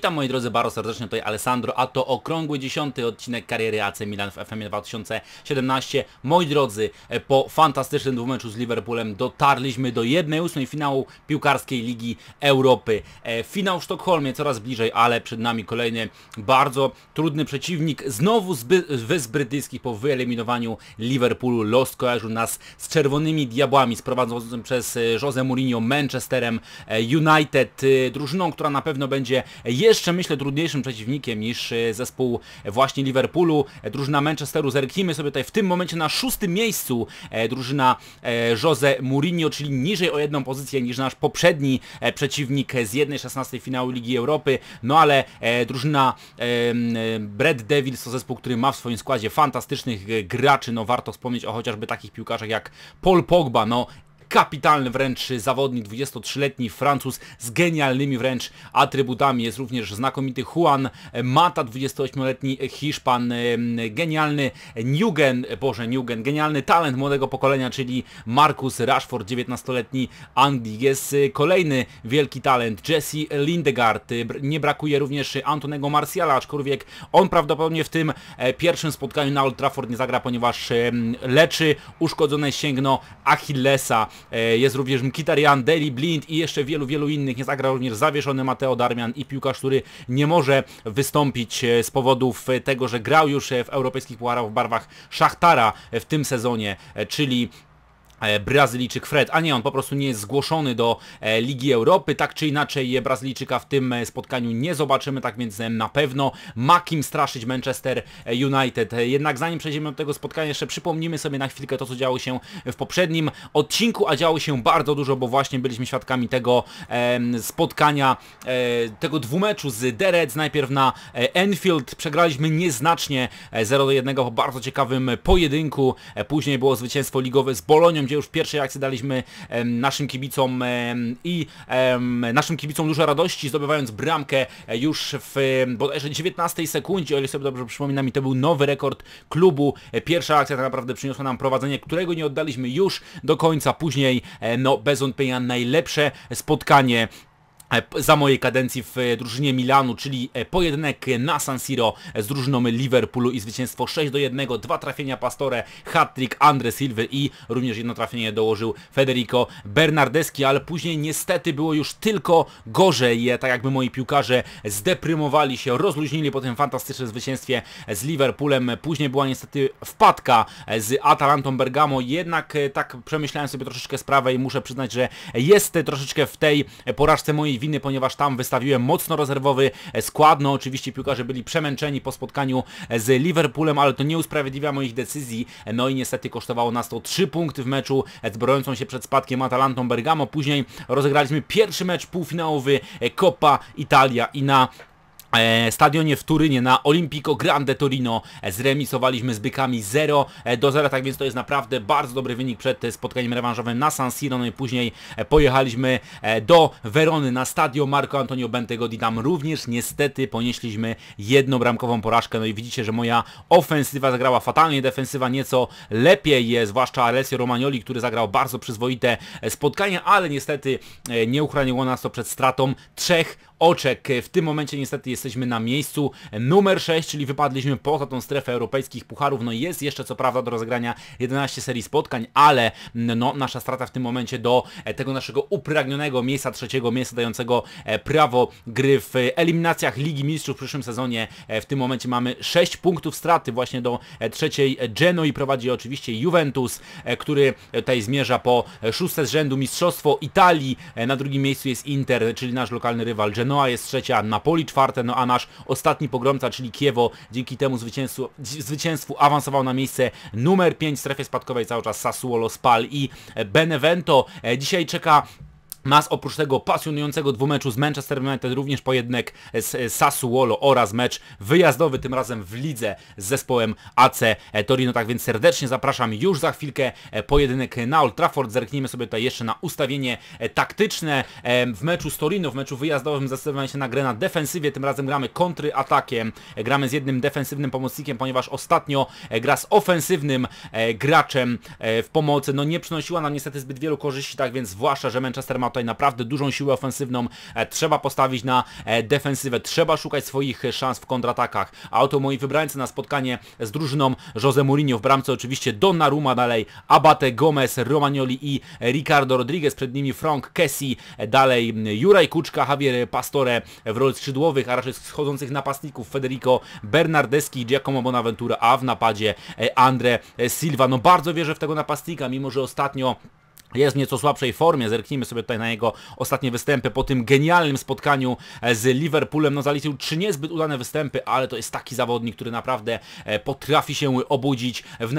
Witam moi drodzy bardzo serdecznie, tutaj Alessandro, a to okrągły 10. odcinek kariery AC Milan w FM 2017. Moi drodzy, po fantastycznym dwumeczu z Liverpoolem dotarliśmy do 1/8 finału piłkarskiej Ligi Europy. Finał w Sztokholmie coraz bliżej, ale przed nami kolejny bardzo trudny przeciwnik. Znowu z Wysp Brytyjskich po wyeliminowaniu Liverpoolu. Los kojarzył nas z Czerwonymi Diabłami, sprowadzonym przez Jose Mourinho Manchesterem United, drużyną, która na pewno będzie jeszcze, myślę, trudniejszym przeciwnikiem niż zespół właśnie Liverpoolu. Drużyna Manchesteru, zerknijmy sobie tutaj w tym momencie na 6. miejscu, drużyna Jose Mourinho, czyli niżej o jedną pozycję niż nasz poprzedni przeciwnik z 1/16 finału Ligi Europy. No ale drużyna Red Devils to zespół, który ma w swoim składzie fantastycznych graczy. No warto wspomnieć o chociażby takich piłkarzach jak Paul Pogba, no kapitalny wręcz zawodnik, 23-letni Francuz z genialnymi wręcz atrybutami. Jest również znakomity Juan Mata, 28-letni Hiszpan, genialny genialny talent młodego pokolenia, czyli Marcus Rashford, 19-letni Anglik. Jest kolejny wielki talent, Jesse Lingard. Nie brakuje również Antonego Martiala, aczkolwiek on prawdopodobnie w tym pierwszym spotkaniu na Old Trafford nie zagra, ponieważ leczy uszkodzone ścięgno Achillesa. Jest również Mkhitaryan, Daley Blind i jeszcze wielu innych. Nie zagra również zawieszony Matteo Darmian i piłkarz, który nie może wystąpić z powodów tego, że grał już w europejskich pucharach w barwach Szachtara w tym sezonie, czyli Brazylijczyk Fred, a nie, on po prostu nie jest zgłoszony do Ligi Europy. Tak czy inaczej Brazylijczyka w tym spotkaniu nie zobaczymy, tak więc na pewno ma kim straszyć Manchester United. Jednak zanim przejdziemy do tego spotkania, jeszcze przypomnimy sobie na chwilkę to, co działo się w poprzednim odcinku, a działo się bardzo dużo, bo właśnie byliśmy świadkami tego spotkania, tego dwumeczu z The Reds. Najpierw na Anfield przegraliśmy nieznacznie 0-1 po bardzo ciekawym pojedynku. Później było zwycięstwo ligowe z Bolonią, gdzie już w pierwszej akcji daliśmy naszym kibicom dużo radości, zdobywając bramkę już w bodajże 19 sekundzie, o ile sobie dobrze przypominam, i to był nowy rekord klubu. Pierwsza akcja tak naprawdę przyniosła nam prowadzenie, którego nie oddaliśmy już do końca. Później no bez wątpienia najlepsze spotkanie za mojej kadencji w drużynie Milanu, czyli pojedynek na San Siro z drużyną Liverpoolu i zwycięstwo 6-1, 2 trafienia Pastore, hat-trick Andre Silva i również jedno trafienie dołożył Federico Bernardeschi, ale później niestety było już tylko gorzej, tak jakby moi piłkarze zdeprymowali się, rozluźnili po tym fantastycznym zwycięstwie z Liverpoolem. Później była niestety wpadka z Atalantą Bergamo, jednak tak przemyślałem sobie troszeczkę sprawę i muszę przyznać, że jest troszeczkę w tej porażce mojej winy, ponieważ tam wystawiłem mocno rezerwowy skład. No oczywiście piłkarze byli przemęczeni po spotkaniu z Liverpoolem, ale to nie usprawiedliwia moich decyzji. No i niestety kosztowało nas to 3 punkty w meczu z broniącą się przed spadkiem Atalantą Bergamo. Później rozegraliśmy pierwszy mecz półfinałowy Coppa Italia i na stadionie w Turynie na Olimpico Grande Torino zremisowaliśmy z Bykami 0-0, tak więc to jest naprawdę bardzo dobry wynik przed spotkaniem rewanżowym na San Siro. No i później pojechaliśmy do Werony na stadio Marco Antonio Bentegodi. Tam również niestety ponieśliśmy jednobramkową porażkę. No i widzicie, że moja ofensywa zagrała fatalnie, defensywa nieco lepiej, zwłaszcza Alessio Romagnoli, który zagrał bardzo przyzwoite spotkanie, ale niestety nie uchroniło nas to przed stratą 3 oczek. W tym momencie niestety jesteśmy na miejscu numer 6, czyli wypadliśmy poza tą strefę europejskich pucharów. No jest jeszcze co prawda do rozegrania 11 serii spotkań, ale no nasza strata w tym momencie do tego naszego upragnionego miejsca, 3. miejsca dającego prawo gry w eliminacjach Ligi Mistrzów w przyszłym sezonie. W tym momencie mamy 6 punktów straty właśnie do 3. Genoi. Prowadzi oczywiście Juventus, który tutaj zmierza po 6. z rzędu mistrzostwo Italii. Na drugim miejscu jest Inter, czyli nasz lokalny rywal. Genoa jest 3, Napoli 4, no a nasz ostatni pogromca, czyli Chievo, dzięki temu zwycięstwu awansował na miejsce numer 5 w strefie spadkowej cały czas Sassuolo, Spal i Benevento. Dzisiaj czeka nas oprócz tego pasjonującego dwumeczu z Manchester United również pojedynek z Sassuolo oraz mecz wyjazdowy, tym razem w lidze z zespołem AC Torino. Tak więc serdecznie zapraszam już za chwilkę pojedynek na Old Trafford. Zerknijmy sobie tutaj jeszcze na ustawienie taktyczne w meczu z Torino. W meczu wyjazdowym zdecydowałem się na grę na defensywie, tym razem gramy kontratakiem, gramy z jednym defensywnym pomocnikiem, ponieważ ostatnio gra z ofensywnym graczem w pomocy no nie przynosiła nam niestety zbyt wielu korzyści, tak więc zwłaszcza, że Manchester ma tutaj naprawdę dużą siłę ofensywną, trzeba postawić na defensywę, trzeba szukać swoich szans w kontratakach, a oto moi wybrańcy na spotkanie z drużyną Jose Mourinho. W bramce oczywiście Donnarumma, dalej Abate, Gomez, Romagnoli i Ricardo Rodriguez, przed nimi Franck Kessie, dalej Juraj Kuczka, Javier Pastore w roli skrzydłowych, a raczej schodzących napastników Federico Bernardeschi, Giacomo Bonaventura, a w napadzie Andre Silva. No bardzo wierzę w tego napastnika, mimo że ostatnio jest w nieco słabszej formie. Zerknijmy sobie tutaj na jego ostatnie występy. Po tym genialnym spotkaniu z Liverpoolem, no zaliczył 3 niezbyt udane występy, ale to jest taki zawodnik, który naprawdę potrafi się obudzić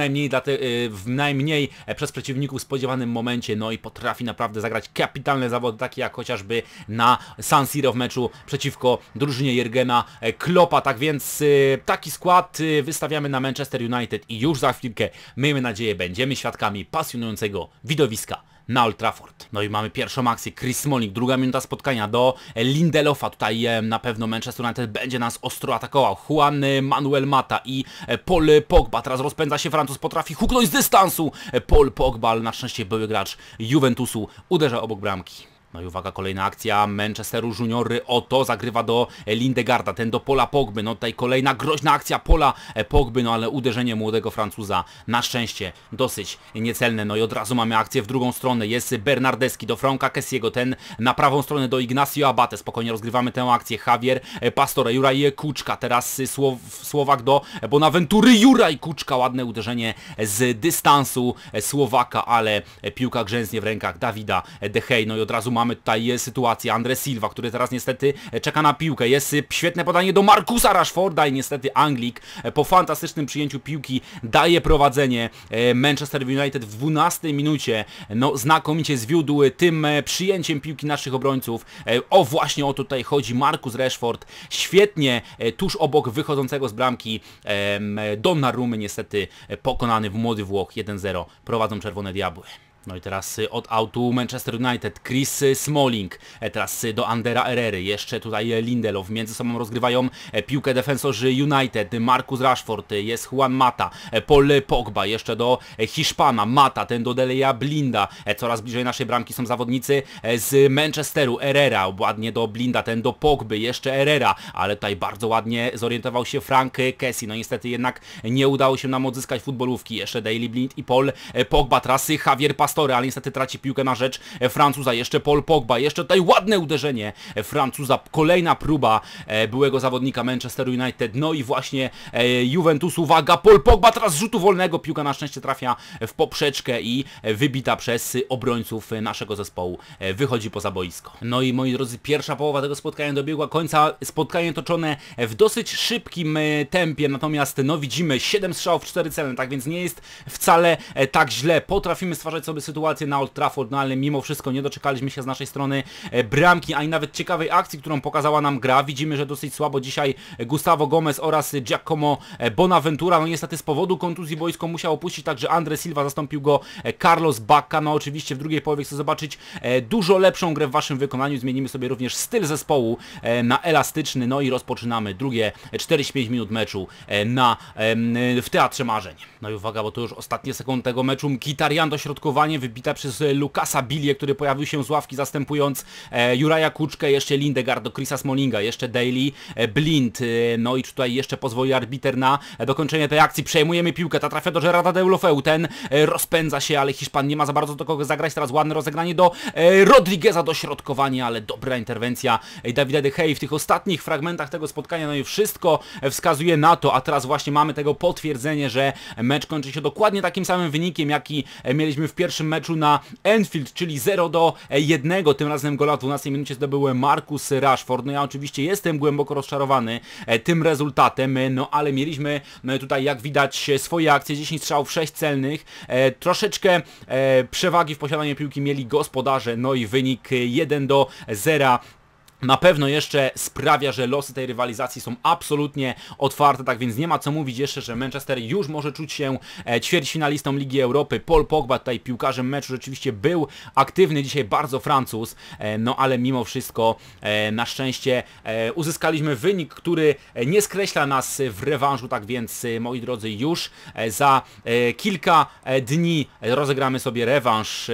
w najmniej przez przeciwników spodziewanym momencie, no i potrafi naprawdę zagrać kapitalne zawody, takie jak chociażby na San Siro w meczu przeciwko drużynie Jurgena Kloppa. Tak więc taki skład wystawiamy na Manchester United i już za chwilkę, miejmy nadzieję, będziemy świadkami pasjonującego widowiska na Old Trafford. No i mamy pierwszą akcję, Chris Smalling, druga minuta spotkania do Lindelofa. Tutaj na pewno Manchester United będzie nas ostro atakował. Juan Manuel Mata i Paul Pogba. Teraz rozpędza się Francuz, potrafi huknąć z dystansu. Paul Pogba, ale na szczęście były gracz Juventusu uderza obok bramki. No i uwaga, kolejna akcja Manchesteru Junior, oto zagrywa do Lindegarda, ten do Paula Pogby, no tutaj kolejna groźna akcja Paula Pogby, no ale uderzenie młodego Francuza na szczęście dosyć niecelne. No i od razu mamy akcję w drugą stronę, jest Bernardeschi do Franka Kessiego, ten na prawą stronę do Ignacio Abate, spokojnie rozgrywamy tę akcję, Javier Pastore, Juraj Kuczka, teraz Słowak do Bonaventury, Juraj Kuczka, ładne uderzenie z dystansu Słowaka, ale piłka grzęznie w rękach Dawida De Gea. No i od razu mamy tutaj sytuację Andre Silva, który teraz niestety czeka na piłkę. Jest świetne podanie do Marcusa Rashforda i niestety Anglik po fantastycznym przyjęciu piłki daje prowadzenie. Manchester United w 12 minucie no znakomicie zwiódł tym przyjęciem piłki naszych obrońców. O właśnie o to tutaj chodzi. Marcus Rashford świetnie tuż obok wychodzącego z bramki Donnarummy, niestety pokonany w Młody Włoch 1-0. Prowadzą Czerwone Diabły. No i teraz od autu Manchester United, Chris Smalling, teraz do Andera Herrery, jeszcze tutaj Lindelof, między sobą rozgrywają piłkę defensorzy United, Marcus Rashford, jest Juan Mata, Paul Pogba, jeszcze do Hiszpana, Mata, ten do Deleya Blinda, coraz bliżej naszej bramki są zawodnicy z Manchesteru, Herrera, ładnie do Blinda, ten do Pogby, jeszcze Herrera, ale tutaj bardzo ładnie zorientował się Franck Kessie, no niestety jednak nie udało się nam odzyskać futbolówki, jeszcze Daley Blind i Paul Pogba, teraz Javier Pastore, ale niestety traci piłkę na rzecz Francuza, jeszcze Paul Pogba, jeszcze tutaj ładne uderzenie Francuza, kolejna próba byłego zawodnika Manchester United, no i właśnie Juventus, uwaga, Paul Pogba teraz z rzutu wolnego, piłka na szczęście trafia w poprzeczkę i wybita przez obrońców naszego zespołu, wychodzi poza boisko. No i moi drodzy, pierwsza połowa tego spotkania dobiegła końca, spotkanie toczone w dosyć szybkim tempie, natomiast no widzimy 7 strzałów, 4 celne, tak więc nie jest wcale tak źle, potrafimy stwarzać sobie sytuację na Old Trafford, no ale mimo wszystko nie doczekaliśmy się z naszej strony bramki, ani nawet ciekawej akcji, którą pokazała nam gra. Widzimy, że dosyć słabo dzisiaj Gustavo Gomez oraz Giacomo Bonaventura, no niestety z powodu kontuzji boisko musiał opuścić, także Andre Silva, zastąpił go Carlos Bacca. No oczywiście w drugiej połowie chcę zobaczyć dużo lepszą grę w waszym wykonaniu, zmienimy sobie również styl zespołu na elastyczny, no i rozpoczynamy drugie 45 minut meczu w Teatrze Marzeń. No i uwaga, bo to już ostatnie sekundy tego meczu, Mkhitaryan dośrodkowanie wybita przez Lukasa Billię, który pojawił się z ławki zastępując Juraja Kuczkę, jeszcze Lindegard do Chrisa Smallinga, jeszcze Daley Blind, no i tutaj jeszcze pozwoli arbiter na dokończenie tej akcji, przejmujemy piłkę, ta trafia do Gerarda Deulofeu, ten rozpędza się, ale Hiszpan nie ma za bardzo do kogo zagrać, teraz ładne rozegranie do Rodrigueza, dośrodkowanie, ale dobra interwencja Davida De Gea w tych ostatnich fragmentach tego spotkania, no i wszystko wskazuje na to, a teraz właśnie mamy tego potwierdzenie, że mecz kończy się dokładnie takim samym wynikiem, jaki mieliśmy w pierwszym meczu na Anfield, czyli 0-1, tym razem gola w 12 minucie zdobył Marcus Rashford. No ja oczywiście jestem głęboko rozczarowany tym rezultatem, no ale mieliśmy tutaj, jak widać, swoje akcje, 10 strzałów, 6 celnych, troszeczkę przewagi w posiadaniu piłki mieli gospodarze, no i wynik 1-0. na pewno jeszcze sprawia, że losy tej rywalizacji są absolutnie otwarte, tak więc nie ma co mówić jeszcze, że Manchester już może czuć się ćwierćfinalistą Ligi Europy. Paul Pogba tutaj piłkarzem meczu rzeczywiście był aktywny dzisiaj, bardzo Francuz, no ale mimo wszystko na szczęście uzyskaliśmy wynik, który nie skreśla nas w rewanżu, tak więc moi drodzy, już za kilka dni rozegramy sobie rewanż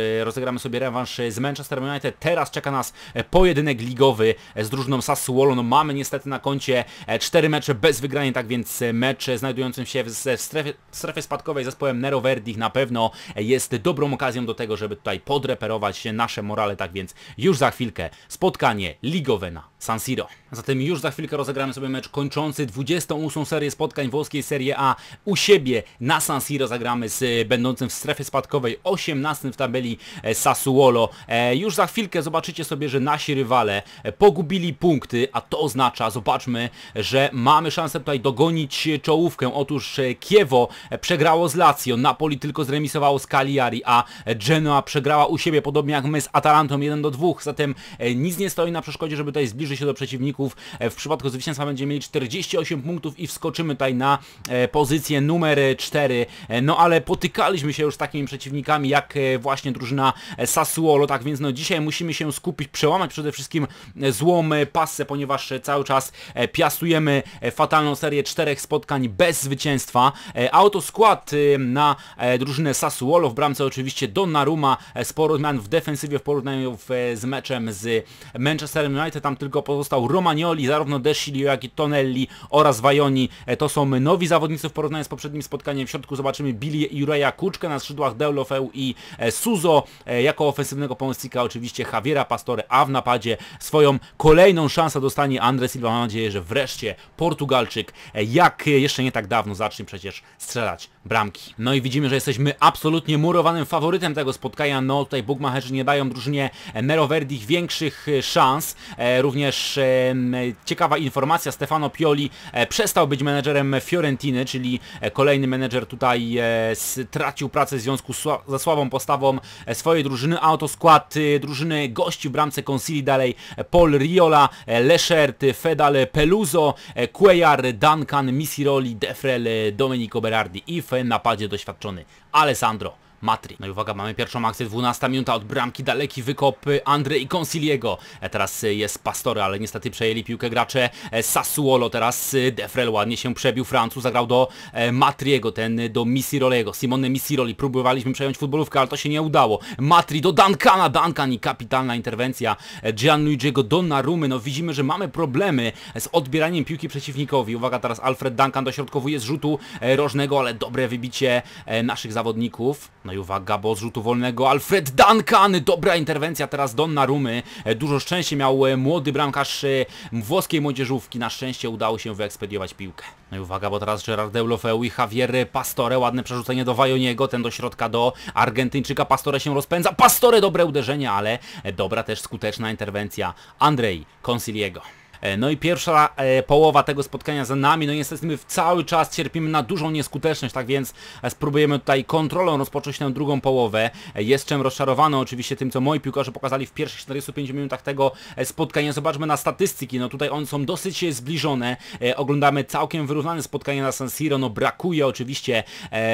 z Manchester United. Teraz czeka nas pojedynek ligowy z drużyną Sassuolo. No mamy niestety na koncie 4 mecze bez wygrania, tak więc mecz znajdującym się w strefie spadkowej z zespołem Nero Verdich na pewno jest dobrą okazją do tego, żeby tutaj podreperować nasze morale, tak więc już za chwilkę spotkanie ligowe na San Siro. Zatem już za chwilkę rozegramy sobie mecz kończący 28. serię spotkań włoskiej Serie A u siebie na San Siro. Zagramy z będącym w strefie spadkowej 18 w tabeli Sassuolo. Już za chwilkę zobaczycie sobie, że nasi rywale pogubili punkty, a to oznacza, zobaczmy, że mamy szansę tutaj dogonić czołówkę. Otóż Chievo przegrało z Lazio, Napoli tylko zremisowało z Cagliari, a Genoa przegrała u siebie, podobnie jak my z Atalantą 1-2. Zatem nic nie stoi na przeszkodzie, żeby tutaj zbliżyć się do przeciwników. W przypadku zwycięstwa będziemy mieli 48 punktów i wskoczymy tutaj na pozycję numer 4. No ale potykaliśmy się już z takimi przeciwnikami jak właśnie drużyna Sassuolo, tak więc no dzisiaj musimy się skupić, przełamać przede wszystkim złą passę, ponieważ cały czas piastujemy fatalną serię 4 spotkań bez zwycięstwa. Autoskład na drużynę Sassuolo, w bramce oczywiście Donnarumma, sporo zmian w defensywie w porównaniu z meczem z Manchester United, tam tylko pozostał Romagnoli, zarówno De Sciglio, jak i Tonelli oraz Vajoni. To są nowi zawodnicy w porównaniu z poprzednim spotkaniem. W środku zobaczymy Billy Jureja Kuczkę, na skrzydłach Deulofeu i Suso, jako ofensywnego pomocnika oczywiście Javiera Pastore, a w napadzie swoją kolejną szansę dostanie Andre Silva. Mam nadzieję, że wreszcie Portugalczyk, jak jeszcze nie tak dawno, zacznie przecież strzelać bramki. No i widzimy, że jesteśmy absolutnie murowanym faworytem tego spotkania. No tutaj bookmacherzy nie dają drużynie Nero Verdich większych szans. Również ciekawa informacja, Stefano Pioli przestał być menedżerem Fiorentiny, czyli kolejny menedżer tutaj stracił pracę w związku ze słabą postawą swojej drużyny. Autoskład drużyny gości w bramce Consili dalej Paul Riola, Leszert, Fedal, Peluso, Cuellar, Duncan, Misiroli, Defrel, Domenico Berardi i w napadzie doświadczony Alessandro Matri. No i uwaga, mamy pierwszą akcję, 12 minuta od bramki, daleki wykop Andrei Consiliego. Teraz jest Pastore, ale niestety przejęli piłkę gracze Sassuolo. Teraz Defrel ładnie się przebił, Francuz zagrał do Matriego, ten do Misirolego. Simone Misiroli, próbowaliśmy przejąć futbolówkę, ale to się nie udało. Matri do Duncana, Duncan i kapitalna interwencja Gianluigiego Donnarummy. No widzimy, że mamy problemy z odbieraniem piłki przeciwnikowi. Uwaga, teraz Alfred Duncan dośrodkowuje z rzutu rożnego, ale dobre wybicie naszych zawodników. No i uwaga, bo z rzutu wolnego Alfred Duncan, dobra interwencja teraz Donnarummy. Dużo szczęścia miał młody bramkarz włoskiej młodzieżówki, na szczęście udało się wyekspediować piłkę. No i uwaga, bo teraz Gerard Deulofeu i Javier Pastore, ładne przerzucenie do Vajoniego, ten do środka do Argentyńczyka, Pastore się rozpędza, Pastore dobre uderzenie, ale dobra też skuteczna interwencja Andrei Consiliego. No i pierwsza połowa tego spotkania za nami, no niestety my cały czas cierpimy na dużą nieskuteczność, tak więc spróbujemy tutaj kontrolą rozpocząć tę drugą połowę. Jestem rozczarowany oczywiście tym, co moi piłkarze pokazali w pierwszych 45 minutach tego spotkania. Zobaczmy na statystyki, no tutaj one są dosyć zbliżone, oglądamy całkiem wyrównane spotkanie na San Siro, no brakuje oczywiście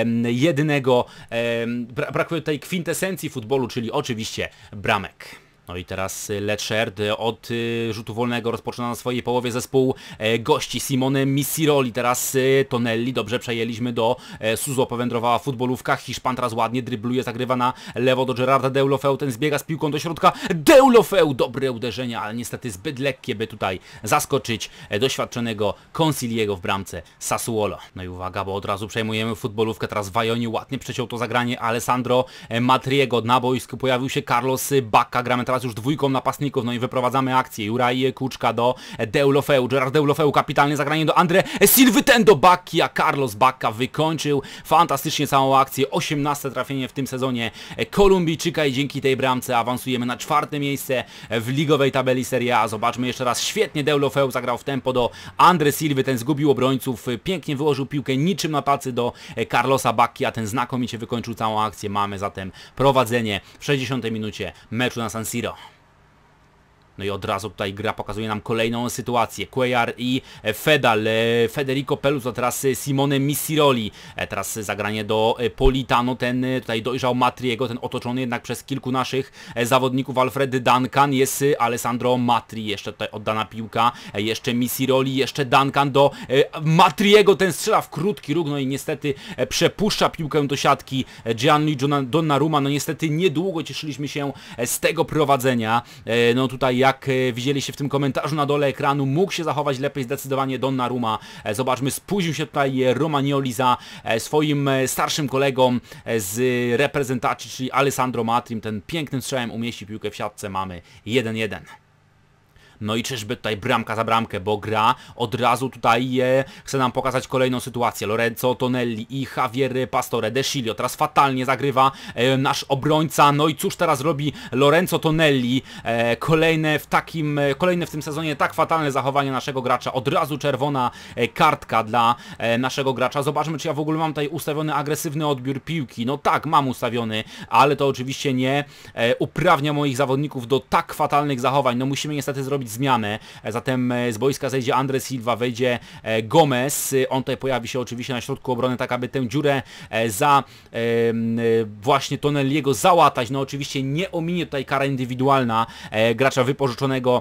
brakuje tutaj kwintesencji futbolu, czyli oczywiście bramek. No i teraz Leszert od rzutu wolnego rozpoczyna na swojej połowie zespół gości Simone Misiroli, teraz Tonelli, dobrze przejęliśmy do Suso, powędrowała futbolówka, Hiszpan teraz ładnie drybluje, zagrywa na lewo do Gerarda Deulofeu, ten zbiega z piłką do środka, Deulofeu, dobre uderzenie, ale niestety zbyt lekkie, by tutaj zaskoczyć doświadczonego Consiliego w bramce Sassuolo. No i uwaga, bo od razu przejmujemy futbolówkę, teraz Vajoni ładnie przeciął to zagranie, Alessandro Matriego, na boisku pojawił się Carlos Bacca, gramy teraz już dwójką napastników, no i wyprowadzamy akcję. Juraj Kuczka do Deulofeu, Gerard Deulofeu, kapitalne zagranie do Andre Silvy, ten do Bacchi, a Carlos Bacca wykończył fantastycznie całą akcję. 18 trafienie w tym sezonie Kolumbijczyka i dzięki tej bramce awansujemy na 4. miejsce w ligowej tabeli Serie A. Zobaczmy jeszcze raz, świetnie Deulofeu zagrał w tempo do Andre Silvy, ten zgubił obrońców, pięknie wyłożył piłkę niczym na tacy do Carlosa Bacchi, a ten znakomicie wykończył całą akcję. Mamy zatem prowadzenie w 60 minucie meczu na San Siro. No i od razu tutaj gra pokazuje nam kolejną sytuację. Cuellar i Fedal, Federico Peluso, teraz Simone Missiroli. Teraz zagranie do Politano, ten tutaj dojrzał Matriego, ten otoczony jednak przez kilku naszych zawodników. Alfred Duncan, jest Alessandro Matri, jeszcze tutaj oddana piłka, jeszcze Missiroli, jeszcze Duncan do Matriego, ten strzela w krótki róg, no i niestety przepuszcza piłkę do siatki Gianluigi Donnarumma. No niestety niedługo cieszyliśmy się z tego prowadzenia. No tutaj jak widzieliście w tym komentarzu na dole ekranu, mógł się zachować lepiej zdecydowanie Donnarumma. Zobaczmy, spóźnił się tutaj Romagnoli za swoim starszym kolegą z reprezentacji, czyli Alessandro Matrim. Ten pięknym strzałem umieści piłkę w siatce, mamy 1-1. No i czyżby tutaj bramka za bramkę, bo gra od razu tutaj chce nam pokazać kolejną sytuację. Lorenzo Tonelli i Javier Pastore. De Sciglio teraz fatalnie zagrywa nasz obrońca. No i cóż teraz robi Lorenzo Tonelli? Kolejne w tym sezonie tak fatalne zachowanie naszego gracza. Od razu czerwona kartka dla naszego gracza. Zobaczmy, czy ja w ogóle mam tutaj ustawiony agresywny odbiór piłki. No tak, mam ustawiony, ale to oczywiście nie uprawnia moich zawodników do tak fatalnych zachowań. No musimy niestety zrobić zmianę, zatem z boiska zejdzie André Silva, wejdzie Gomez, on tutaj pojawi się oczywiście na środku obrony, tak aby tę dziurę za właśnie Tonelliego załatać. No oczywiście nie ominie tutaj kara indywidualna gracza wypożyczonego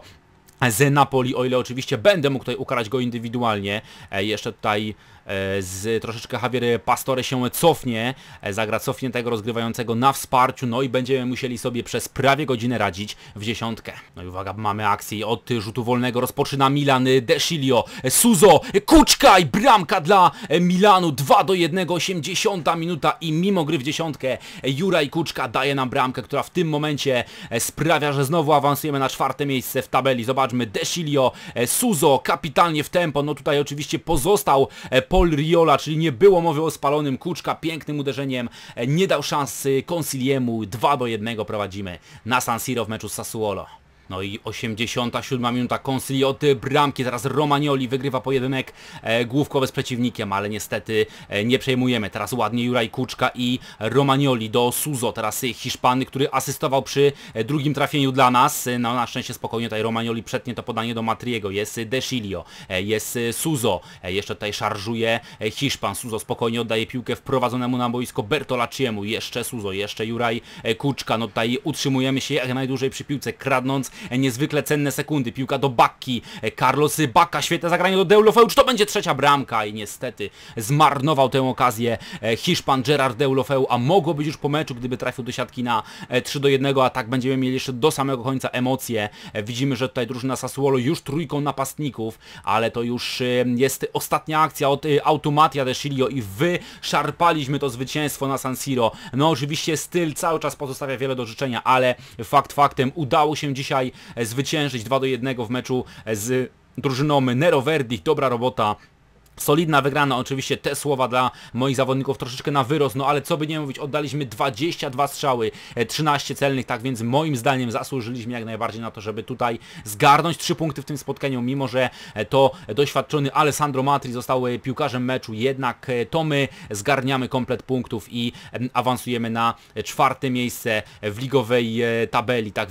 z Napoli, o ile oczywiście będę mógł tutaj ukarać go indywidualnie. Jeszcze tutaj troszeczkę Javier Pastore się cofnie, zagra cofniętego rozgrywającego na wsparciu, no i będziemy musieli sobie przez prawie godzinę radzić w dziesiątkę. No i uwaga, mamy akcję od rzutu wolnego, rozpoczyna Milan, De Sciglio, Suso, Kuczka i bramka dla Milanu, 2-1, 80 minuta i mimo gry w dziesiątkę Juraj Kuczka daje nam bramkę, która w tym momencie sprawia, że znowu awansujemy na 4. miejsce w tabeli. Zobaczmy, De Sciglio, Suso, kapitalnie w tempo, no tutaj oczywiście pozostał Paul Riola, czyli nie było mowy o spalonym. Kuczka pięknym uderzeniem nie dał szansy Consiliemu. 2-1 prowadzimy na San Siro w meczu z Sassuolo. No i 87 minuta, Consili od bramki, teraz Romagnoli wygrywa pojedynek główkowy z przeciwnikiem, ale niestety nie przejmujemy. Teraz ładnie Juraj Kuczka i Romagnoli do Suso, teraz Hiszpany, który asystował przy drugim trafieniu dla nas. No na szczęście spokojnie tutaj Romagnoli przetnie to podanie do Matriego, jest De Sciglio, jest Suso, jeszcze tutaj szarżuje Hiszpan, Suso spokojnie oddaje piłkę wprowadzonemu na boisko Bertolacciemu, jeszcze Suso, jeszcze Juraj Kuczka, no tutaj utrzymujemy się jak najdłużej przy piłce, kradnąc niezwykle cenne sekundy. Piłka do Bacchi, Carlos Bacca, świetne zagranie do Deulofeu, czy to będzie trzecia bramka? I niestety zmarnował tę okazję Hiszpan Gerard Deulofeu, a mogło być już po meczu, gdyby trafił do siatki na 3-1, a tak będziemy mieli jeszcze do samego końca emocje. Widzimy, że tutaj drużyna Sassuolo już trójką napastników, ale to już jest ostatnia akcja od Automatia De Sciglio i wyszarpaliśmy to zwycięstwo na San Siro. No oczywiście styl cały czas pozostawia wiele do życzenia, ale fakt faktem udało się dzisiaj zwyciężyć 2-1 w meczu z drużyną Nero Verdi. Dobra robota. Solidna wygrana, oczywiście te słowa dla moich zawodników troszeczkę na wyrost, no ale co by nie mówić, oddaliśmy 22 strzały, 13 celnych, tak więc moim zdaniem zasłużyliśmy jak najbardziej na to, żeby tutaj zgarnąć 3 punkty w tym spotkaniu, mimo że to doświadczony Alessandro Matri został piłkarzem meczu, jednak to my zgarniamy komplet punktów i awansujemy na 4. miejsce w ligowej tabeli, tak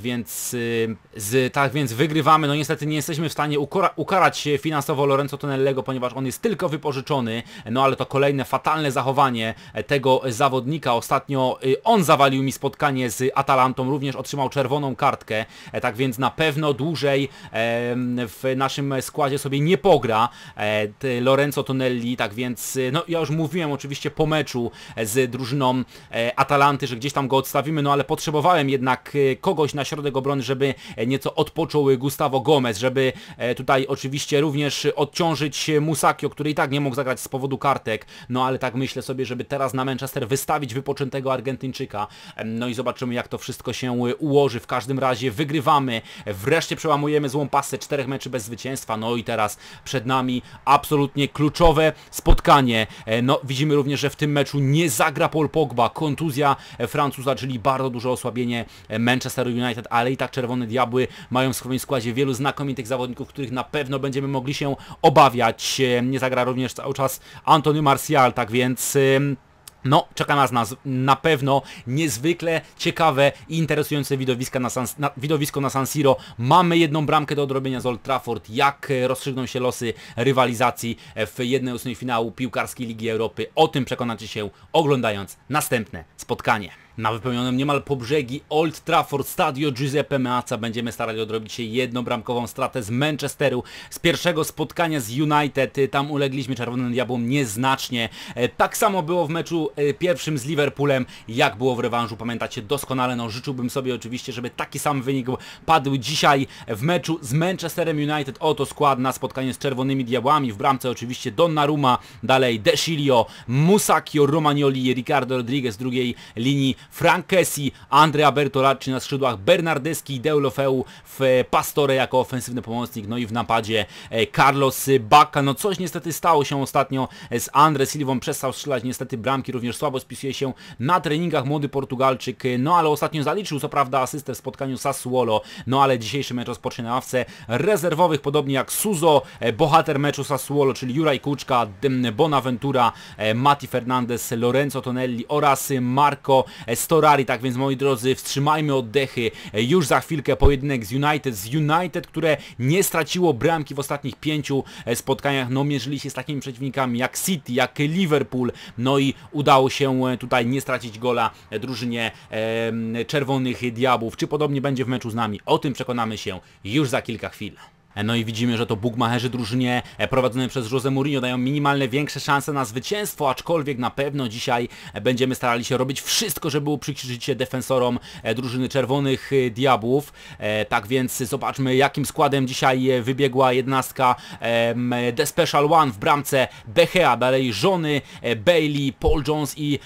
więc wygrywamy. No niestety nie jesteśmy w stanie ukarać finansowo Lorenzo Tonellego, ponieważ on jest tylko wypożyczony, no ale to kolejne fatalne zachowanie tego zawodnika. Ostatnio on zawalił mi spotkanie z Atalantą, również otrzymał czerwoną kartkę, tak więc na pewno dłużej w naszym składzie sobie nie pogra Lorenzo Tonelli, tak więc no ja już mówiłem oczywiście po meczu z drużyną Atalanty, że gdzieś tam go odstawimy, no ale potrzebowałem jednak kogoś na środek obrony, żeby nieco odpoczął Gustavo Gomez, żeby tutaj oczywiście również odciążyć Musakio, który i tak nie mógł zagrać z powodu kartek, no ale tak myślę sobie, żeby teraz na Manchester wystawić wypoczętego Argentyńczyka, no i zobaczymy jak to wszystko się ułoży. W każdym razie wygrywamy, wreszcie przełamujemy złą pasę 4 meczy bez zwycięstwa, no i teraz przed nami absolutnie kluczowe spotkanie. No widzimy również, że w tym meczu nie zagra Paul Pogba, kontuzja Francuza, czyli bardzo duże osłabienie Manchester United, ale i tak Czerwone Diabły mają w swoim składzie wielu znakomitych zawodników, których na pewno będziemy mogli się obawiać. Nie zagra również cały czas Anthony Martial, tak więc No, czeka nas na pewno niezwykle ciekawe i interesujące widowisko na San Siro. Mamy jedną bramkę do odrobienia z Old Trafford. Jak rozstrzygną się losy rywalizacji w 1/8 finału piłkarskiej Ligi Europy? O tym przekonacie się oglądając następne spotkanie. Na wypełnionym niemal po brzegi Old Trafford Stadio Giuseppe Meazza będziemy starali odrobić się jednobramkową stratę z Manchesteru z pierwszego spotkania z United. Tam ulegliśmy Czerwonym Diabłom nieznacznie. Tak samo było w meczu pierwszym z Liverpoolem, jak było w rewanżu, pamiętacie doskonale. No, życzyłbym sobie oczywiście, żeby taki sam wynik padł dzisiaj w meczu z Manchesterem United. Oto skład na spotkanie z Czerwonymi Diabłami. W bramce oczywiście Donnarumma, dalej De Sciglio, Musacchio, Romagnoli, Ricardo Rodriguez z drugiej linii, Frank Kessie, Andrea Bertolacci na skrzydłach, Bernardeschi i Deulofeu w Pastore jako ofensywny pomocnik, no i w napadzie Carlos Bacca. No coś niestety stało się ostatnio z André Silvą, przestał strzelać niestety bramki, również słabo spisuje się na treningach młody Portugalczyk, no ale ostatnio zaliczył co prawda asystę w spotkaniu Sassuolo, no ale dzisiejszy mecz rozpocznie na ławce rezerwowych, podobnie jak Suso, bohater meczu Sassuolo, czyli Juraj Kuczka, Bonaventura, Mati Fernandez, Lorenzo Tonelli oraz Marco Storari. Tak więc moi drodzy, wstrzymajmy oddechy, już za chwilkę pojedynek z United, które nie straciło bramki w ostatnich 5 spotkaniach, no mierzyli się z takimi przeciwnikami jak City, jak Liverpool, no i udało się tutaj nie stracić gola drużynie Czerwonych Diabłów. Czy podobnie będzie w meczu z nami? O tym przekonamy się już za kilka chwil. No i widzimy, że to bukmacherzy drużynie prowadzonej przez Jose Mourinho dają minimalne większe szanse na zwycięstwo, aczkolwiek na pewno dzisiaj będziemy starali się robić wszystko, żeby uprzykrzyć się defensorom drużyny Czerwonych Diabłów. Tak więc zobaczmy, jakim składem dzisiaj wybiegła jedenastka The Special One w bramce Bechea, dalej Żony, Bailey, Paul Jones i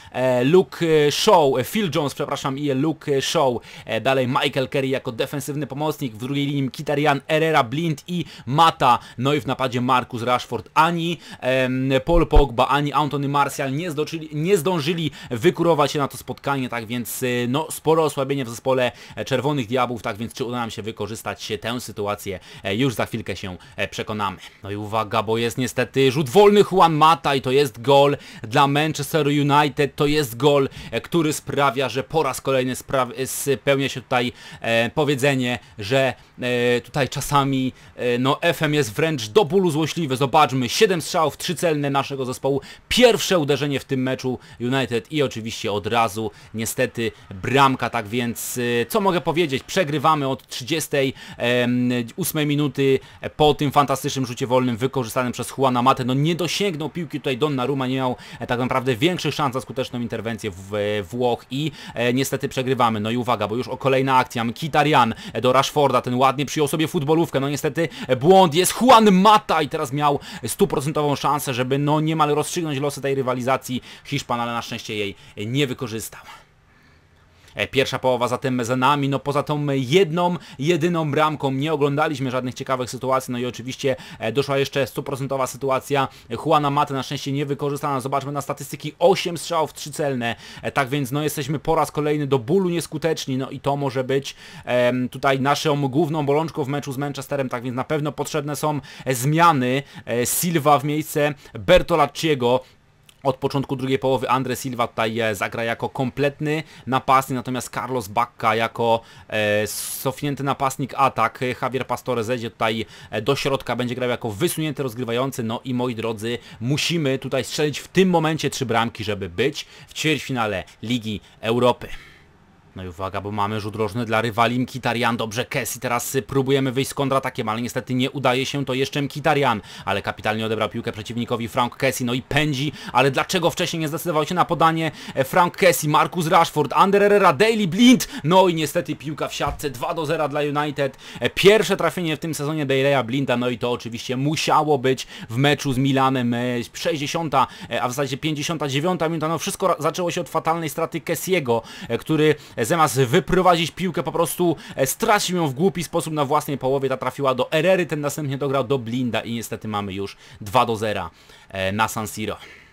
Phil Jones, przepraszam, i Luke Shaw, dalej Michael Carey jako defensywny pomocnik, w drugiej linii Mkhitaryan, Herrera, Blind i Mata, no i w napadzie Marcus Rashford. Ani Paul Pogba, ani Anthony Martial nie zdążyli wykurować się na to spotkanie, tak więc no sporo osłabienie w zespole Czerwonych Diabłów, tak więc czy uda nam się wykorzystać tę sytuację, już za chwilkę się przekonamy. No i uwaga, bo jest niestety rzut wolny Juan Mata i to jest gol dla Manchester United, to jest gol, który sprawia, że po raz kolejny spełnia się tutaj powiedzenie, że tutaj czasami no FM jest wręcz do bólu złośliwy. Zobaczmy, 7 strzałów, 3 celne naszego zespołu, pierwsze uderzenie w tym meczu United i oczywiście od razu niestety bramka, tak więc co mogę powiedzieć, przegrywamy od 38 minuty po tym fantastycznym rzucie wolnym wykorzystanym przez Juana Matę. No nie dosięgnął piłki tutaj Donnarumma, nie miał tak naprawdę większych szans na skuteczną interwencję w Włoch i niestety przegrywamy. No i uwaga, bo już kolejna akcja, Mkhitaryan do Rashforda, ten ładnie przyjął sobie futbolówkę, no niestety błąd, jest Juan Mata i teraz miał 100% szansę, żeby no niemal rozstrzygnąć losy tej rywalizacji Hiszpan, ale na szczęście jej nie wykorzystał. Pierwsza połowa zatem za nami, no poza tą jedyną bramką nie oglądaliśmy żadnych ciekawych sytuacji, no i oczywiście doszła jeszcze 100% sytuacja Juana Maty, na szczęście nie wykorzystana. Zobaczmy na statystyki, 8 strzałów, 3 celne, tak więc no jesteśmy po raz kolejny do bólu nieskuteczni, no i to może być tutaj naszą główną bolączką w meczu z Manchesterem, tak więc na pewno potrzebne są zmiany. Silva w miejsce Bertolacciego. Od początku drugiej połowy André Silva tutaj zagra jako kompletny napastnik, natomiast Carlos Bacca jako cofnięty napastnik atak. Javier Pastore zejdzie tutaj do środka, będzie grał jako wysunięty rozgrywający. No i moi drodzy, musimy tutaj strzelić w tym momencie 3 bramki, żeby być w ćwierćfinale Ligi Europy. No i uwaga, bo mamy rzut rożny dla rywali. Mkhitaryan, dobrze, Kessie, teraz próbujemy wyjść z kontratakiem, ale niestety nie udaje się to jeszcze Mkhitaryan, ale kapitalnie odebrał piłkę przeciwnikowi Frank Kessie, no i pędzi, ale dlaczego wcześniej nie zdecydował się na podanie Frank Kessie, Marcus Rashford, Ander Herrera, Daley Blind, no i niestety piłka w siatce, 2-0 dla United, pierwsze trafienie w tym sezonie Daley'a Blinda, no i to oczywiście musiało być w meczu z Milanem, 60, a w zasadzie 59 minuta, no wszystko zaczęło się od fatalnej straty Kessiego, który zamiast wyprowadzić piłkę po prostu stracił ją w głupi sposób na własnej połowie, ta trafiła do Herrery, ten następnie dograł do Blinda i niestety mamy już 2-0 na San Siro.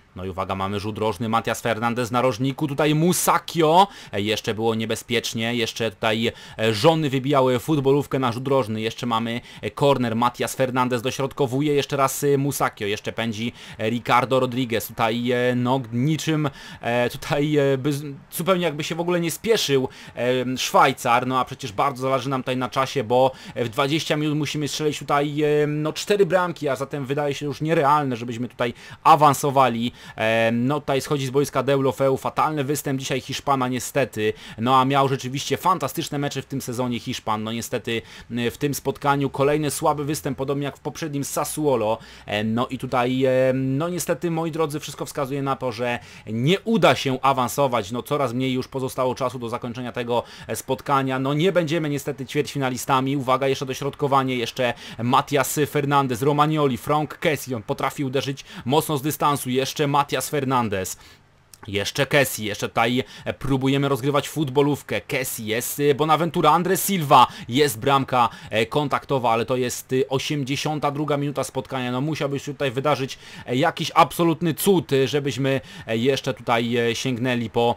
No i uwaga, mamy rzut rożny, Matias Fernandez na rożniku, tutaj Musakio, jeszcze było niebezpiecznie, jeszcze tutaj żony wybijały futbolówkę na rzut rożny, jeszcze mamy corner, Matias Fernandez dośrodkowuje, jeszcze raz Musakio, jeszcze pędzi Ricardo Rodriguez, tutaj no niczym, tutaj zupełnie jakby się w ogóle nie spieszył Szwajcar, no a przecież bardzo zależy nam tutaj na czasie, bo w 20 minut musimy strzelić tutaj no 4 bramki, a zatem wydaje się już nierealne, żebyśmy tutaj awansowali. No tutaj schodzi z boiska Deulofeu, fatalny występ dzisiaj Hiszpana niestety, no a miał rzeczywiście fantastyczne mecze w tym sezonie Hiszpan, no niestety w tym spotkaniu kolejny słaby występ, podobnie jak w poprzednim Sassuolo, no i tutaj no niestety, moi drodzy, wszystko wskazuje na to, że nie uda się awansować, no coraz mniej już pozostało czasu do zakończenia tego spotkania, no nie będziemy niestety ćwierćfinalistami, uwaga, jeszcze dośrodkowanie, jeszcze Matias Fernandez, Romagnoli, Franck Kessie, on potrafi uderzyć mocno z dystansu, jeszcze Matias Fernandez. Jeszcze Kessie, jeszcze tutaj próbujemy rozgrywać futbolówkę, Kessie, jest Bonaventura, Andres Silva, jest bramka kontaktowa, ale to jest 82 minuta spotkania, no musiałby się tutaj wydarzyć jakiś absolutny cud, żebyśmy jeszcze tutaj sięgnęli po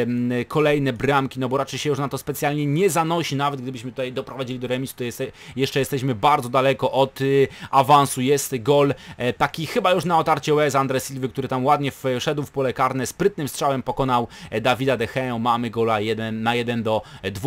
kolejne bramki, no bo raczej się już na to specjalnie nie zanosi, nawet gdybyśmy tutaj doprowadzili do remisu, to jeszcze jesteśmy bardzo daleko od awansu, jest gol taki chyba już na otarcie łez Andres Silva, który tam ładnie wszedł w pole karne, sprytnym strzałem pokonał Davida De Gea, mamy gola 1-2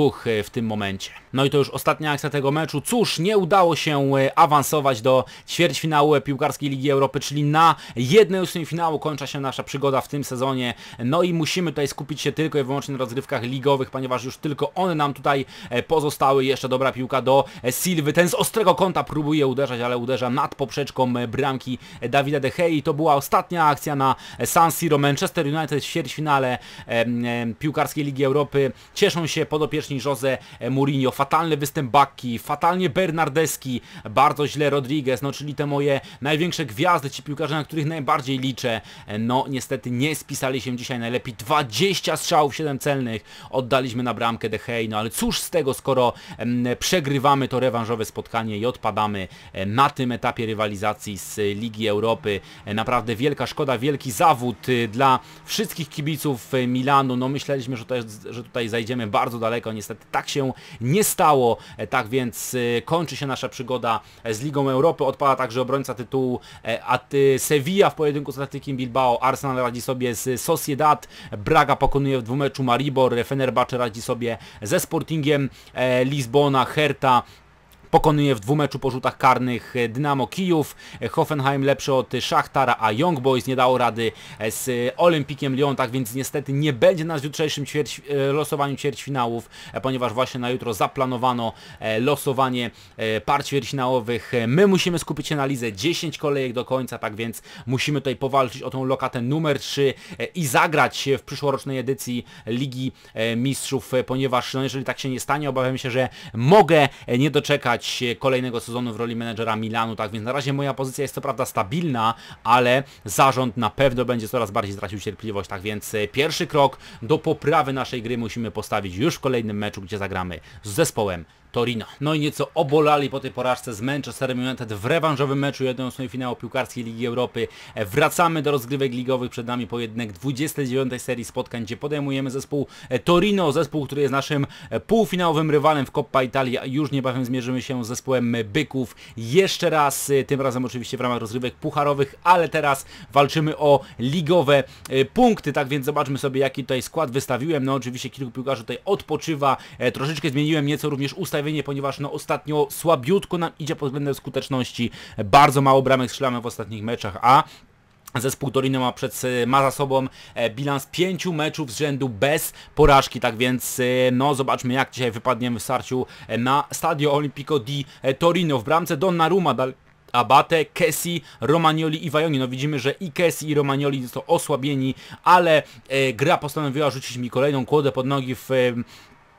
w tym momencie. No i to już ostatnia akcja tego meczu. Cóż, nie udało się awansować do ćwierćfinału piłkarskiej Ligi Europy, czyli na 1/8 finału kończy się nasza przygoda w tym sezonie. No i musimy tutaj skupić się tylko i wyłącznie na rozgrywkach ligowych, ponieważ już tylko one nam tutaj pozostały. Jeszcze dobra piłka do Silwy. Ten z ostrego kąta próbuje uderzać, ale uderza nad poprzeczką bramki Davida De Gea. To była ostatnia akcja na San Siro. Manchester United w ćwierćfinale piłkarskiej Ligi Europy. Cieszą się podopieczni Jose Mourinho. Fatalny występ Bakki, fatalnie Bernardeschi, bardzo źle Rodriguez, no czyli te moje największe gwiazdy, ci piłkarze, na których najbardziej liczę. No niestety nie spisali się dzisiaj najlepiej. 20 strzałów, 7 celnych oddaliśmy na bramkę De Gea, no ale cóż z tego, skoro przegrywamy to rewanżowe spotkanie i odpadamy na tym etapie rywalizacji z Ligi Europy. Naprawdę wielka szkoda, wielki zawód dla wszystkich kibiców Milanu. No myśleliśmy, że tutaj zajdziemy bardzo daleko, niestety tak się nie stało, tak więc kończy się nasza przygoda z Ligą Europy, odpada także obrońca tytułu Sevilla w pojedynku z Atletikiem Bilbao, Arsenal radzi sobie z Sociedad, Braga pokonuje w dwumeczu Maribor, Fenerbahce radzi sobie ze Sportingiem Lizbona, Hertha pokonuje w dwumeczu po rzutach karnych Dynamo Kijów, Hoffenheim lepszy od Szachtara, a Young Boys nie dało rady z Olympikiem Lyon, tak więc niestety nie będzie nas w jutrzejszym losowaniu ćwierćfinałów, ponieważ właśnie na jutro zaplanowano losowanie par ćwierćfinałowych. My musimy skupić się na lidze, 10 kolejek do końca, tak więc musimy tutaj powalczyć o tą lokatę numer 3 i zagrać w przyszłorocznej edycji Ligi Mistrzów, ponieważ no, jeżeli tak się nie stanie, obawiam się, że mogę nie doczekać kolejnego sezonu w roli menedżera Milanu, tak więc na razie moja pozycja jest co prawda stabilna, ale zarząd na pewno będzie coraz bardziej tracił cierpliwość, tak więc pierwszy krok do poprawy naszej gry musimy postawić już w kolejnym meczu, gdzie zagramy z zespołem Torino. No i nieco obolali po tej porażce z Manchesterem United w rewanżowym meczu 1/8 finału piłkarskiej Ligi Europy. Wracamy do rozgrywek ligowych, przed nami pojedynek 29 serii spotkań, gdzie podejmujemy zespół Torino, zespół, który jest naszym półfinałowym rywalem w Coppa Italia. Już niebawem zmierzymy się z zespołem Byków. Jeszcze raz, tym razem oczywiście w ramach rozgrywek pucharowych, ale teraz walczymy o ligowe punkty, tak więc zobaczmy sobie, jaki tutaj skład wystawiłem. No oczywiście kilku piłkarzy tutaj odpoczywa, troszeczkę zmieniłem nieco również ustawienie, ponieważ no ostatnio słabiutko nam idzie pod względem skuteczności, bardzo mało bramek strzelamy w ostatnich meczach, a zespół Torino ma za sobą bilans 5 meczów z rzędu bez porażki, tak więc no zobaczmy, jak dzisiaj wypadniemy w starciu na Stadio Olimpico di Torino. W bramce Donnarumma, Abate, Kessie, Romagnoli i Vaioni. No widzimy, że i Kessie i Romagnoli są osłabieni, ale gra postanowiła rzucić mi kolejną kłodę pod nogi w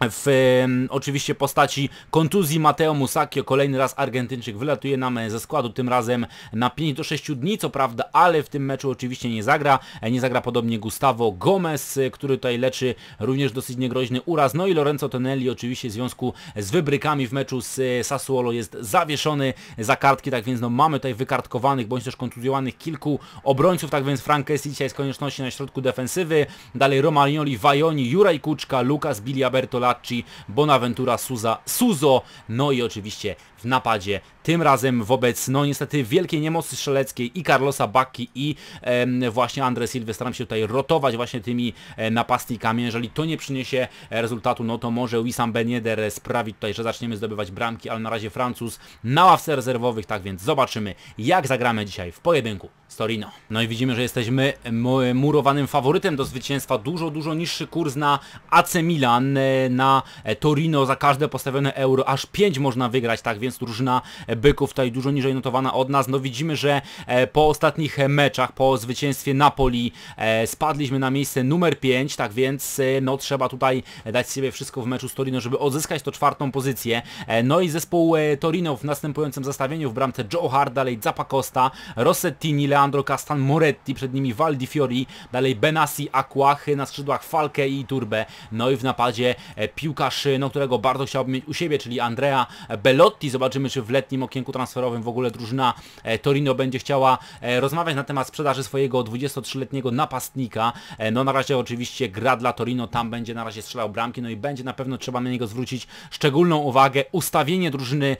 w oczywiście postaci kontuzji Mateo Musacchio. Kolejny raz Argentyńczyk wylatuje nam ze składu, tym razem na 5 do 6 dni, co prawda, ale w tym meczu oczywiście nie zagra. Nie zagra podobnie Gustavo Gomez, który tutaj leczy również dosyć niegroźny uraz. No i Lorenzo Tonelli oczywiście w związku z wybrykami w meczu z Sassuolo jest zawieszony za kartki, tak więc no mamy tutaj wykartkowanych bądź też kontuzjowanych kilku obrońców, tak więc Frank Kessie dzisiaj z konieczności na środku defensywy. Dalej Romagnoli, Vajoni, Juraj Kuczka, Lucas Bilia, Bertolacci, Bonaventura, Suso, no i oczywiście w napadzie, tym razem wobec, no niestety, wielkiej niemocy strzeleckiej i Carlosa Bacchi i właśnie Andre Silva. Staram się tutaj rotować właśnie tymi napastnikami. Jeżeli to nie przyniesie rezultatu, no to może Wissam Ben Yedder sprawi tutaj, że zaczniemy zdobywać bramki, ale na razie Francuz na ławce rezerwowych, tak więc zobaczymy, jak zagramy dzisiaj w pojedynku z Torino. No i widzimy, że jesteśmy murowanym faworytem do zwycięstwa. Dużo niższy kurs na AC Milan, na Torino za każde postawione euro, aż 5 można wygrać, tak więc drużyna byków tutaj dużo niżej notowana od nas. No widzimy, że po ostatnich meczach, po zwycięstwie Napoli spadliśmy na miejsce numer 5, tak więc no trzeba tutaj dać sobie wszystko w meczu z Torino, żeby odzyskać to 4. pozycję. No i zespół Torino w następującym zestawieniu: w bramce Joe Hart, dalej Zappacosta, Rossettini, Leandro Castan, Moretti, przed nimi Val di Fiori, dalej Benassi, Aquach, na skrzydłach Falque i Iturbe, no i w napadzie piłkarz, no którego bardzo chciałbym mieć u siebie, czyli Andrea Belotti. Zobaczymy, czy w letnim okienku transferowym w ogóle drużyna Torino będzie chciała rozmawiać na temat sprzedaży swojego 23-letniego napastnika. No na razie oczywiście gra dla Torino, tam będzie na razie strzelał bramki, no i będzie na pewno trzeba na niego zwrócić szczególną uwagę. Ustawienie drużyny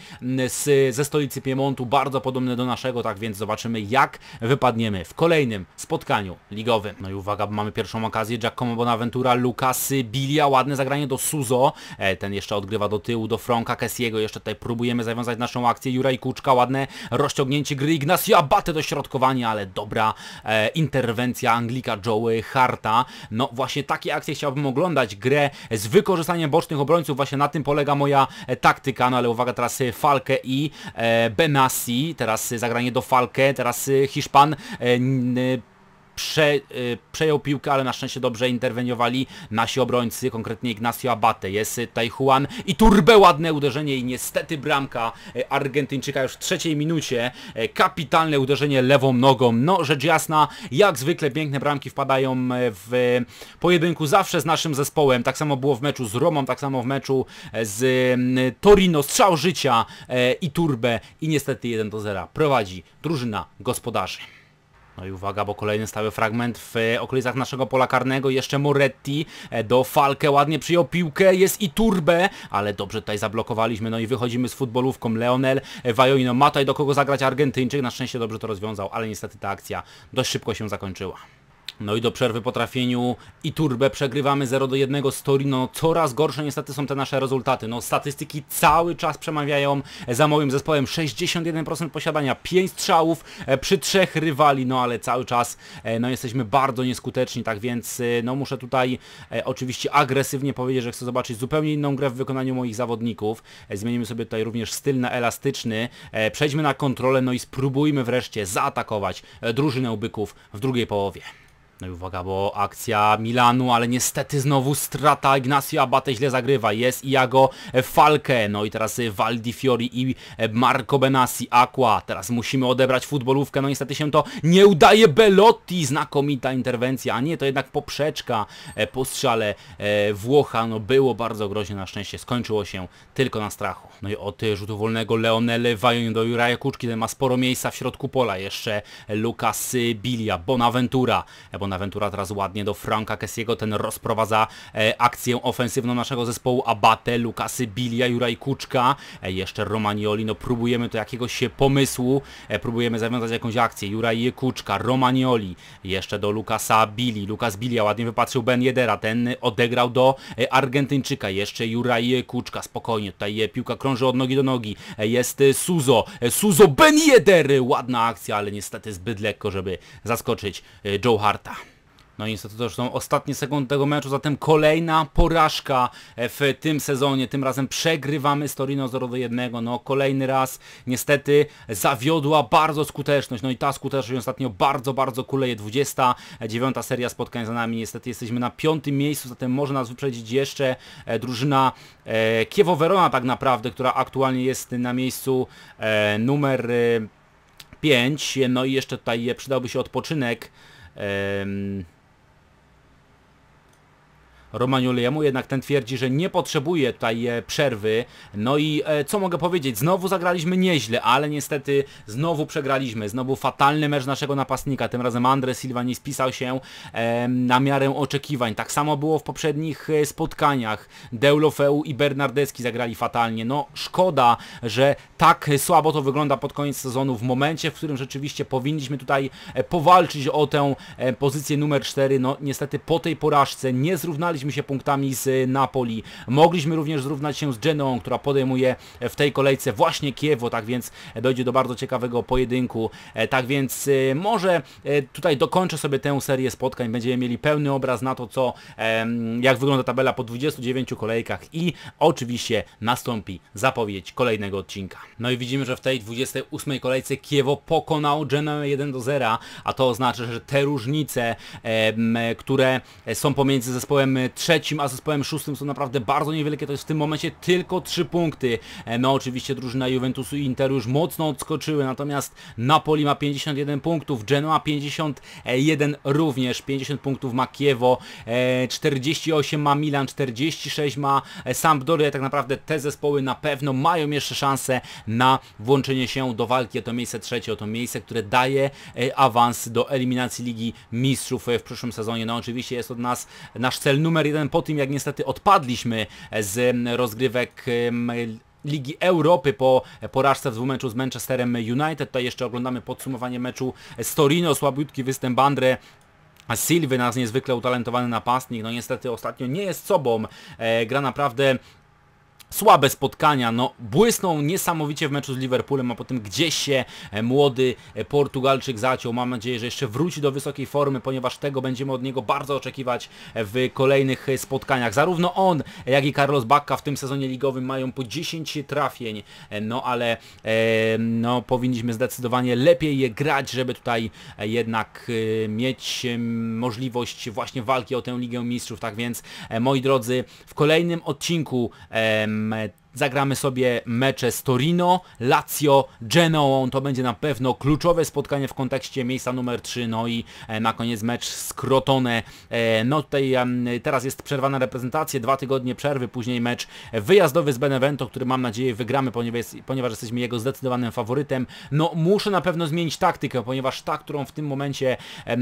ze stolicy Piemontu bardzo podobne do naszego, tak więc zobaczymy, jak wypadniemy w kolejnym spotkaniu ligowym. No i uwaga, bo mamy pierwszą okazję. Giacomo Bonaventura, Lucas Bilia, ładne zagranie do Suso, ten jeszcze odgrywa do tyłu do Franka Kessiego, jeszcze tutaj próbujemy zawiązać naszą akcję. Juraj Kuczka, ładne rozciągnięcie gry, Ignacio Abate dośrodkowanie, ale dobra interwencja Anglika Joe Harta. No właśnie takie akcje chciałbym oglądać, grę z wykorzystaniem bocznych obrońców, właśnie na tym polega moja taktyka. No ale uwaga, teraz Falque i Benassi, teraz zagranie do Falque, teraz Hiszpan przejął piłkę, ale na szczęście dobrze interweniowali nasi obrońcy, konkretnie Ignacio Abate. Jest tutaj Juan Iturbe, ładne uderzenie i niestety bramka Argentyńczyka już w 3. minucie. Kapitalne uderzenie lewą nogą. No rzecz jasna, jak zwykle piękne bramki wpadają w pojedynku zawsze z naszym zespołem. Tak samo było w meczu z Romą, tak samo w meczu z Torino. Strzał życia Iturbe i niestety 1-0 prowadzi drużyna gospodarzy. No i uwaga, bo kolejny stały fragment w okolicach naszego pola karnego. Jeszcze Moretti do Falque, ładnie przyjął piłkę, jest Iturbe, ale dobrze tutaj zablokowaliśmy. No i wychodzimy z futbolówką. Leonel Vajoni, no ma tutaj do kogo zagrać Argentyńczyk, na szczęście dobrze to rozwiązał, ale niestety ta akcja dość szybko się zakończyła. No i do przerwy po trafieniu Iturbe przegrywamy 0-1 z Torino. Coraz gorsze niestety są te nasze rezultaty. No statystyki cały czas przemawiają za moim zespołem. 61% posiadania, 5 strzałów przy 3 rywali, no ale cały czas no jesteśmy bardzo nieskuteczni, tak więc no muszę tutaj oczywiście agresywnie powiedzieć, że chcę zobaczyć zupełnie inną grę w wykonaniu moich zawodników. Zmienimy sobie tutaj również styl na elastyczny. Przejdźmy na kontrolę, no i spróbujmy wreszcie zaatakować drużynę byków w drugiej połowie. No i uwaga, bo akcja Milanu, ale niestety znowu strata. Ignacio Abate źle zagrywa. Jest Iago Falque. No i teraz Val di Fiori i Marco Benassi. Aqua. Teraz musimy odebrać futbolówkę. No niestety się to nie udaje. Belotti. Znakomita interwencja. A nie, to jednak poprzeczka po strzale Włocha. No było bardzo groźnie, na szczęście skończyło się tylko na strachu. No i od rzutu wolnego Leonel Vajoni do Juraja Kuczki. Ten ma sporo miejsca w środku pola. Jeszcze Lucas Bilia. Bonaventura teraz ładnie do Franka Kessiego, ten rozprowadza akcję ofensywną naszego zespołu. Abate, Lucas Bilia, Juraj Kuczka, jeszcze Romagnoli, no próbujemy tu jakiegoś pomysłu, próbujemy zawiązać jakąś akcję. Juraj Kuczka, Romagnoli, jeszcze do Lucasa Bili, Lucas Bilia, ładnie wypatrzył Ben Yeddera, ten odegrał do Argentyńczyka, jeszcze Juraj Kuczka, spokojnie, tutaj piłka krąży od nogi do nogi, jest Suso, Ben Yedder, ładna akcja, ale niestety zbyt lekko, żeby zaskoczyć Joe Harta. No i niestety to już są ostatnie sekundy tego meczu, zatem kolejna porażka w tym sezonie. Tym razem przegrywamy z Torino 0-1. No kolejny raz niestety zawiodła bardzo skuteczność. No i ta skuteczność ostatnio bardzo kuleje. 29. seria spotkań za nami. Niestety jesteśmy na 5. miejscu, zatem może nas wyprzedzić jeszcze drużyna Chievo Verona tak naprawdę, która aktualnie jest na miejscu numer 5. No i jeszcze tutaj przydałby się odpoczynek Romagnoliemu, jednak ten twierdzi, że nie potrzebuje tutaj przerwy. No i co mogę powiedzieć? Znowu zagraliśmy nieźle, ale niestety znowu przegraliśmy. Znowu fatalny mecz naszego napastnika. Tym razem Andre Silva nie spisał się na miarę oczekiwań. Tak samo było w poprzednich spotkaniach. Deulofeu i Bernardeschi zagrali fatalnie. No szkoda, że tak słabo to wygląda pod koniec sezonu, w momencie, w którym rzeczywiście powinniśmy tutaj powalczyć o tę pozycję numer 4. No niestety po tej porażce nie zrównaliśmy się punktami z Napoli. Mogliśmy również zrównać się z Genoą, która podejmuje w tej kolejce właśnie Chievo, tak więc dojdzie do bardzo ciekawego pojedynku. Tak więc może tutaj dokończę sobie tę serię spotkań. Będziemy mieli pełny obraz na to, jak wygląda tabela po 29 kolejkach i oczywiście nastąpi zapowiedź kolejnego odcinka. No i widzimy, że w tej 28 kolejce Chievo pokonał Genoę 1-0, a to oznacza, że te różnice, które są pomiędzy zespołem trzecim a zespołem 6 są naprawdę bardzo niewielkie, to jest w tym momencie tylko 3 punkty. No oczywiście drużyna Juventusu i Interu już mocno odskoczyły, natomiast Napoli ma 51 punktów, Genoa 51 również, 50 punktów ma Chievo, 48 ma Milan, 46 ma Sampdoria. Tak naprawdę te zespoły na pewno mają jeszcze szansę na włączenie się do walki o to miejsce trzecie, o to miejsce, które daje awans do eliminacji Ligi Mistrzów w przyszłym sezonie. No oczywiście jest od nas nasz cel numer 1 po tym, jak niestety odpadliśmy z rozgrywek Ligi Europy po porażce w dwumeczu z Manchesterem United. Tutaj jeszcze oglądamy podsumowanie meczu z Torino, słabiutki występ Andre Silvy, nas niezwykle utalentowany napastnik. No niestety ostatnio nie jest sobą, gra naprawdę słabe spotkania, no błysnął niesamowicie w meczu z Liverpoolem, a potem gdzieś się młody Portugalczyk zaciął. Mam nadzieję, że jeszcze wróci do wysokiej formy, ponieważ tego będziemy od niego bardzo oczekiwać w kolejnych spotkaniach. Zarówno on, jak i Carlos Bacca w tym sezonie ligowym mają po 10 trafień, no ale no powinniśmy zdecydowanie lepiej je grać, żeby tutaj jednak mieć możliwość właśnie walki o tę Ligę Mistrzów. Tak więc, moi drodzy, w kolejnym odcinku zagramy sobie mecze z Torino, Lazio, Genoą. To będzie na pewno kluczowe spotkanie w kontekście miejsca numer 3. No i na koniec mecz z Crotone. No tutaj teraz jest przerwana reprezentacja, 2 tygodnie przerwy, później mecz wyjazdowy z Benevento, który mam nadzieję wygramy, ponieważ jesteśmy jego zdecydowanym faworytem. No muszę na pewno zmienić taktykę, ponieważ ta, którą w tym momencie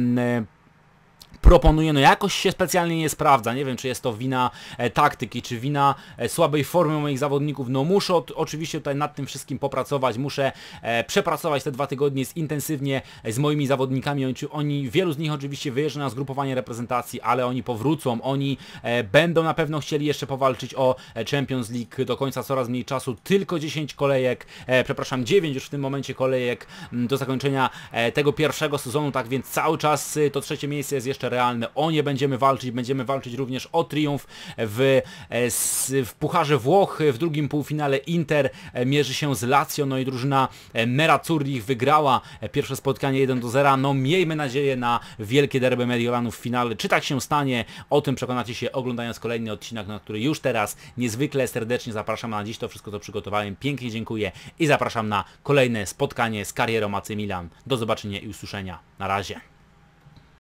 proponuję, no jakoś się specjalnie nie sprawdza. Nie wiem, czy jest to wina taktyki, czy wina słabej formy moich zawodników. No muszę oczywiście tutaj nad tym wszystkim popracować. Muszę przepracować te 2 tygodnie intensywnie z moimi zawodnikami. Wielu z nich oczywiście wyjeżdża na zgrupowanie reprezentacji, ale oni powrócą. Oni będą na pewno chcieli jeszcze powalczyć o Champions League. Do końca coraz mniej czasu. Tylko 10 kolejek, przepraszam, 9 już w tym momencie kolejek do zakończenia tego pierwszego sezonu. Tak więc cały czas to trzecie miejsce jest jeszcze realne. O nie będziemy walczyć również o triumf w Pucharze Włoch. W drugim półfinale Inter mierzy się z Lazio, no i drużyna Nerazzurri wygrała pierwsze spotkanie 1-0. No miejmy nadzieję na wielkie derby Mediolanów w finale. Czy tak się stanie? O tym przekonacie się oglądając kolejny odcinek, na który już teraz niezwykle serdecznie zapraszam. Na dziś to wszystko, co przygotowałem. Pięknie dziękuję i zapraszam na kolejne spotkanie z karierą AC Milan. Do zobaczenia i usłyszenia. Na razie.